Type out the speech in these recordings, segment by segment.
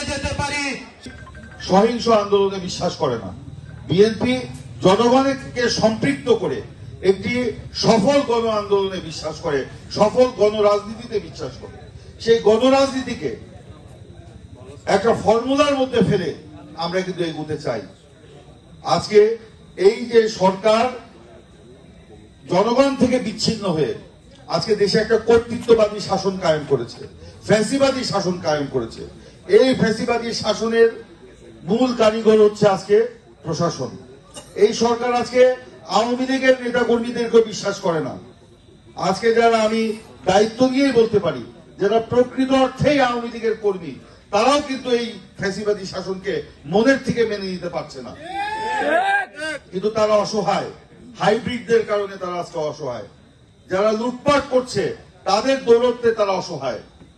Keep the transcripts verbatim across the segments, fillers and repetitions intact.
যেতে পারি। সহিংস আন্দোলনে বিশ্বাস করে না। বিএনপি জনগণকে সম্পৃক্ত করে একটি সফল গণ আন্দোলনে বিশ্বাস করে, সফল গণরাজনীতিতে বিশ্বাস করে। সেই গণরাজনীতিকে একটা ফর্মুলার মধ্যে ফেলে আমরা কিন্তু এগোতে চাই। আজকে এই যে সরকার জনগণ থেকে বিচ্ছিন্ন হয়ে আজকে দেশে একটা কর্তৃত্ববাদী শাসন কায়েম করেছে, ফ্যাসিবাদী শাসন কায়েম করেছে। এই ফ্যাসিবাদী শাসনের মূল কারিগর হচ্ছে আজকে প্রশাসন। এই সরকার আজকে আওয়ামী লীগের নেতা কর্মীদেরকে বিশ্বাস করে না। আজকে যারা আমি দায়িত্ব নিয়েই বলতে পারি, যারা প্রকৃত অর্থেই আওয়ামী লীগের কর্মী, তারাও কিন্তু এই ফ্যাসিবাদী শাসনকে মনের থেকে মেনে নিতে পারছে না। কিন্তু তারা অসহায়, হাইব্রিডদের কারণে তারা আজকে অসহায়। যারা লুটপাট করছে তাদের দৌলতে তারা অসহায়।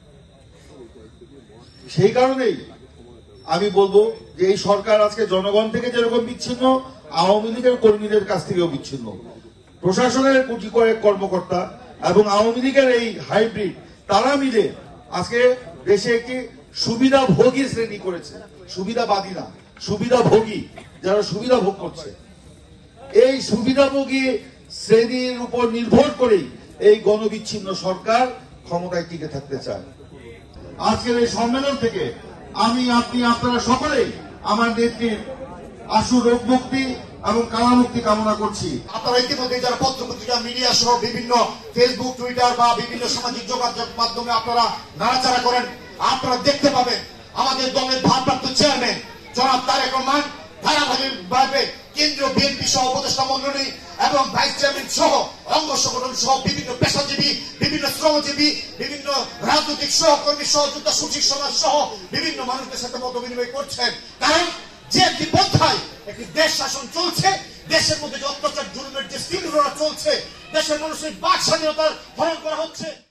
সেই কারণেই আমি বলবো যে এই সরকার আজকে জনগণ থেকে যেরকম বিচ্ছিন্ন, আওয়ামী লীগের কর্মীদের কাছ থেকেও বিচ্ছিন্ন। প্রশাসনের কোটি কয়েক কর্মকর্তা এবং আওয়ামী লীগের এই হাইব্রিড তারা মিলে আজকে দেশে একটি সুবিধাভোগী শ্রেণী করেছে, সুবিধাবাদী না, সুবিধাভোগী, যারা সুবিধা ভোগ করছে। এই সুবিধাভোগী শ্রেণীর উপর নির্ভর করেই এই গণবিচ্ছিন্ন সরকার ক্ষমতায় টিকে থাকতে চায়। আজকের এই সম্মেলন থেকে আমি, আপনি, আপনারা সকলেই আমার নেত্রীর আশু রোগ মুক্তি এবং কালা মুক্তি কামনা করছি। আপনারা ইতিমধ্যে যারা পত্র পত্রিকা, মিডিয়া সহ বিভিন্ন ফেসবুক, টুইটার বা বিভিন্ন সামাজিক যোগাযোগ মাধ্যমে আপনারা নাড়াচাড়া করেন, আপনারা দেখতে পাবেন আমাদের দলের ভারপ্রাপ্ত চেয়ারম্যান জনাব তারেক রহমান ধারাবাহিকভাবে কেন্দ্রীয় বিএনপি সহ উপদেষ্টা মন্ডলী এবং ভাইস চেয়ারম্যান সহ অঙ্গ সংগঠন সহ বিভিন্ন পেশাজীবী, বিভিন্ন শ্রমজীবী, বিভিন্ন রাজনৈতিক সহকর্মী, সহযোদ্ধা, সূচি সমাজ সহ বিভিন্ন মানুষদের সাথে মত বিনিময় করছেন। কারণ যে একটি পন্থায় একটি দেশ শাসন চলছে, দেশের মধ্যে যে অত্যাচার জুলুমের যে শৃঙ্খলা চলছে, দেশের মানুষের বাক স্বাধীনতার হরণ করা হচ্ছে।